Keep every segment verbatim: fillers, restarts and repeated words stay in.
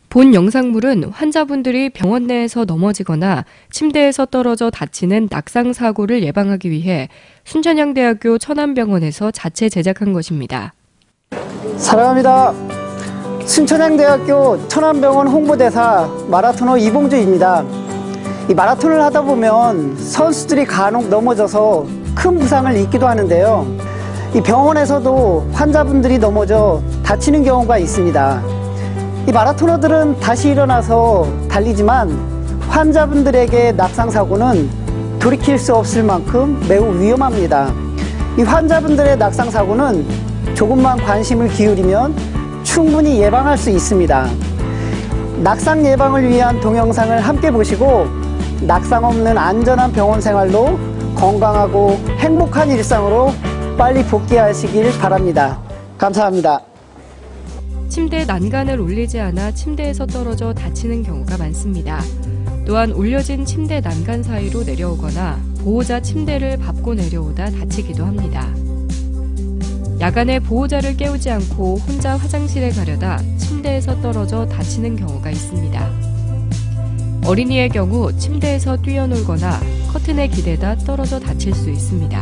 본 영상물은 환자분들이 병원 내에서 넘어지거나 침대에서 떨어져 다치는 낙상 사고를 예방하기 위해 순천향대학교 천안병원에서 자체 제작한 것입니다. 사랑합니다. 순천향대학교 천안병원 홍보대사 마라토너 이봉주입니다. 이 마라톤을 하다 보면 선수들이 간혹 넘어져서 큰 부상을 입기도 하는데요. 이 병원에서도 환자분들이 넘어져 다치는 경우가 있습니다. 이 마라토너들은 다시 일어나서 달리지만 환자분들에게 낙상 사고는 돌이킬 수 없을 만큼 매우 위험합니다. 이 환자분들의 낙상 사고는 조금만 관심을 기울이면 충분히 예방할 수 있습니다. 낙상 예방을 위한 동영상을 함께 보시고 낙상 없는 안전한 병원 생활로 건강하고 행복한 일상으로 빨리 복귀하시길 바랍니다. 감사합니다. 침대 난간을 올리지 않아 침대에서 떨어져 다치는 경우가 많습니다. 또한 올려진 침대 난간 사이로 내려오거나 보호자 침대를 밟고 내려오다 다치기도 합니다. 야간에 보호자를 깨우지 않고 혼자 화장실에 가려다 침대에서 떨어져 다치는 경우가 있습니다. 어린이의 경우 침대에서 뛰어놀거나 커튼에 기대다 떨어져 다칠 수 있습니다.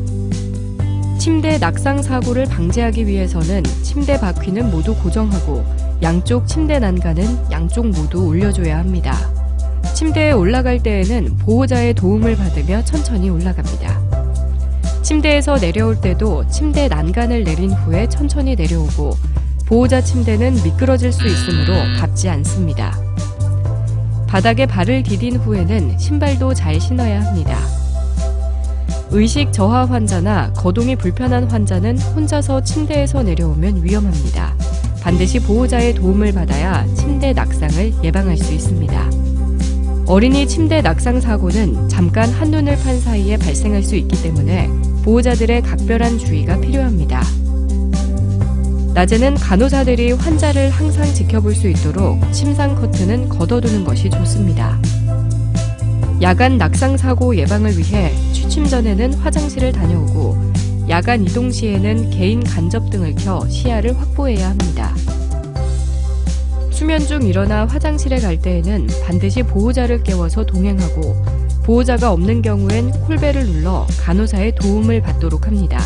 침대 낙상 사고를 방지하기 위해서는 침대 바퀴는 모두 고정하고 양쪽 침대 난간은 양쪽 모두 올려줘야 합니다. 침대에 올라갈 때에는 보호자의 도움을 받으며 천천히 올라갑니다. 침대에서 내려올 때도 침대 난간을 내린 후에 천천히 내려오고 보호자 침대는 미끄러질 수 있으므로 밟지 않습니다. 바닥에 발을 디딘 후에는 신발도 잘 신어야 합니다. 의식 저하 환자나 거동이 불편한 환자는 혼자서 침대에서 내려오면 위험합니다. 반드시 보호자의 도움을 받아야 침대 낙상을 예방할 수 있습니다. 어린이 침대 낙상 사고는 잠깐 한눈을 판 사이에 발생할 수 있기 때문에 보호자들의 각별한 주의가 필요합니다. 낮에는 간호사들이 환자를 항상 지켜볼 수 있도록 침상 커튼은 걷어두는 것이 좋습니다. 야간 낙상 사고 예방을 위해 취침 전에는 화장실을 다녀오고 야간 이동 시에는 개인 간접 등을 켜 시야를 확보해야 합니다. 수면 중 일어나 화장실에 갈 때에는 반드시 보호자를 깨워서 동행하고 보호자가 없는 경우엔 콜벨을 눌러 간호사의 도움을 받도록 합니다.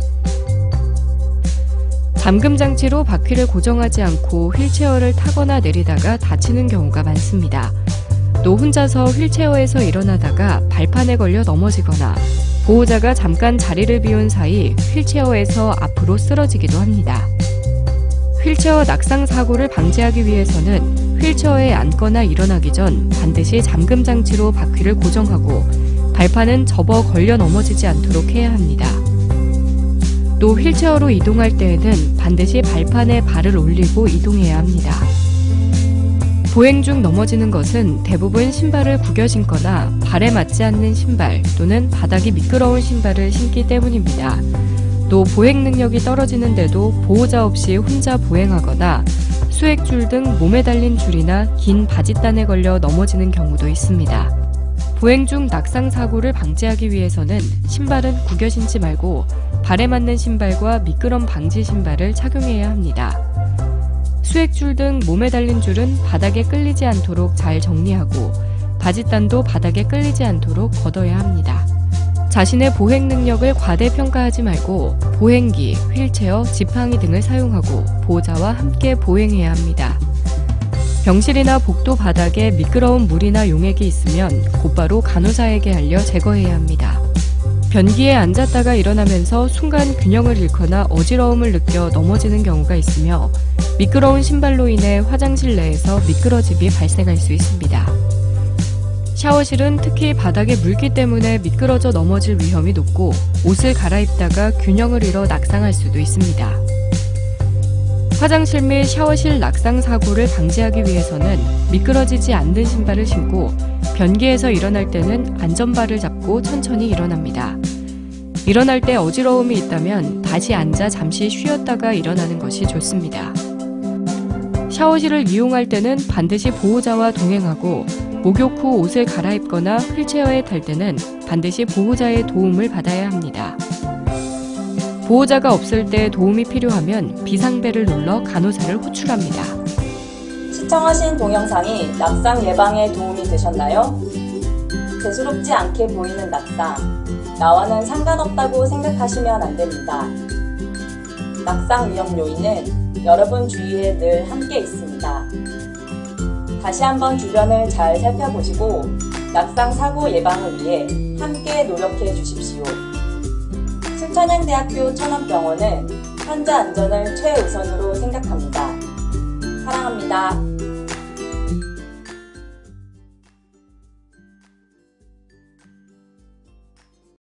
잠금 장치로 바퀴를 고정하지 않고 휠체어를 타거나 내리다가 다치는 경우가 많습니다. 또 혼자서 휠체어에서 일어나다가 발판에 걸려 넘어지거나 보호자가 잠깐 자리를 비운 사이 휠체어에서 앞으로 쓰러지기도 합니다. 휠체어 낙상 사고를 방지하기 위해서는 휠체어에 앉거나 일어나기 전 반드시 잠금 장치로 바퀴를 고정하고 발판은 접어 걸려 넘어지지 않도록 해야 합니다. 또 휠체어로 이동할 때에는 반드시 발판에 발을 올리고 이동해야 합니다. 보행 중 넘어지는 것은 대부분 신발을 구겨 신거나 발에 맞지 않는 신발 또는 바닥이 미끄러운 신발을 신기 때문입니다. 또 보행 능력이 떨어지는데도 보호자 없이 혼자 보행하거나 수액줄 등 몸에 달린 줄이나 긴 바짓단에 걸려 넘어지는 경우도 있습니다. 보행 중 낙상 사고를 방지하기 위해서는 신발은 구겨 신지 말고 발에 맞는 신발과 미끄럼 방지 신발을 착용해야 합니다. 수액줄 등 몸에 달린 줄은 바닥에 끌리지 않도록 잘 정리하고 바짓단도 바닥에 끌리지 않도록 걷어야 합니다. 자신의 보행 능력을 과대평가하지 말고 보행기, 휠체어, 지팡이 등을 사용하고 보호자와 함께 보행해야 합니다. 병실이나 복도 바닥에 미끄러운 물이나 용액이 있으면 곧바로 간호사에게 알려 제거해야 합니다. 변기에 앉았다가 일어나면서 순간 균형을 잃거나 어지러움을 느껴 넘어지는 경우가 있으며 미끄러운 신발로 인해 화장실 내에서 미끄러짐이 발생할 수 있습니다. 샤워실은 특히 바닥에 물기 때문에 미끄러져 넘어질 위험이 높고 옷을 갈아입다가 균형을 잃어 낙상할 수도 있습니다. 화장실 및 샤워실 낙상 사고를 방지하기 위해서는 미끄러지지 않는 신발을 신고 변기에서 일어날 때는 안전바를 잡고 천천히 일어납니다. 일어날 때 어지러움이 있다면 다시 앉아 잠시 쉬었다가 일어나는 것이 좋습니다. 샤워실을 이용할 때는 반드시 보호자와 동행하고 목욕 후 옷을 갈아입거나 휠체어에 탈 때는 반드시 보호자의 도움을 받아야 합니다. 보호자가 없을 때 도움이 필요하면 비상벨을 눌러 간호사를 호출합니다. 시청하신 동영상이 낙상 예방에 도움이 되셨나요? 대수롭지 않게 보이는 낙상, 나와는 상관없다고 생각하시면 안 됩니다. 낙상 위험 요인은 여러분 주위에 늘 함께 있습니다. 다시 한번 주변을 잘 살펴보시고 낙상 사고 예방을 위해 함께 노력해 주십시오. 순천향대학교 천안병원은 환자 안전을 최우선으로 생각합니다. 사랑합니다.